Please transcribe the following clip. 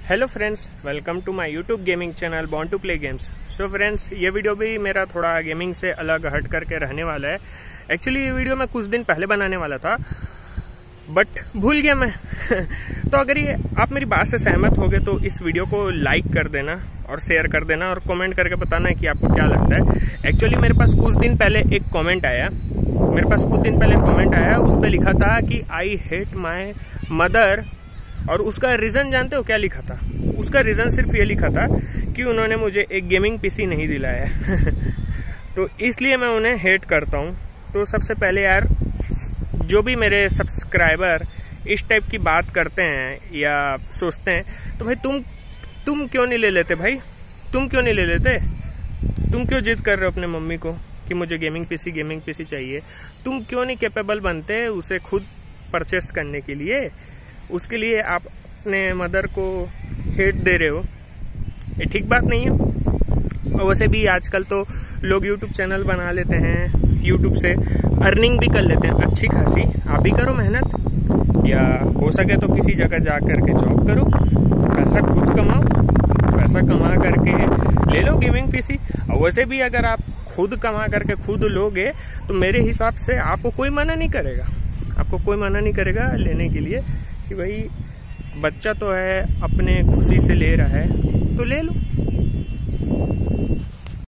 Hello friends, welcome to my YouTube gaming channel born to play games. So friends, ये video भी मेरा थोड़ा gaming से अलग हट करके रहने वाला है। एक्चुअली ये वीडियो मैं कुछ दिन पहले बनाने वाला था बट भूल गया मैं तो अगर ये आप मेरी बात से सहमत हो गए तो इस वीडियो को लाइक कर देना और शेयर कर देना और कमेंट करके बताना है कि आपको क्या लगता है। एक्चुअली मेरे पास कुछ दिन पहले एक कमेंट आया उस पर लिखा था कि आई हेट माई मदर, और उसका रीज़न जानते हो क्या लिखा था? उसका रीज़न सिर्फ ये लिखा था कि उन्होंने मुझे एक गेमिंग पीसी नहीं दिलाया तो इसलिए मैं उन्हें हेट करता हूँ। तो सबसे पहले यार, जो भी मेरे सब्सक्राइबर इस टाइप की बात करते हैं या सोचते हैं तो भाई तुम क्यों नहीं ले लेते? भाई तुम क्यों नहीं ले लेते? तुम क्यों जिद कर रहे हो अपने मम्मी को कि मुझे गेमिंग पीसी चाहिए? तुम क्यों नहीं कैपेबल बनते उसे खुद परचेस करने के लिए? उसके लिए आप अपने मदर को हेट दे रहे हो, ये ठीक बात नहीं है। और वैसे भी आजकल तो लोग यूट्यूब चैनल बना लेते हैं, यूट्यूब से अर्निंग भी कर लेते हैं अच्छी खासी। आप भी करो मेहनत, या हो सके तो किसी जगह जा करके जॉब करो, पैसा खुद कमाओ, पैसा कमा करके ले लो गेमिंग पीसी। और वैसे भी अगर आप खुद कमा करके खुद लोगे तो मेरे हिसाब से आपको कोई मना नहीं करेगा लेने के लिए कि भाई बच्चा तो है, अपने खुशी से ले रहा है तो ले लो।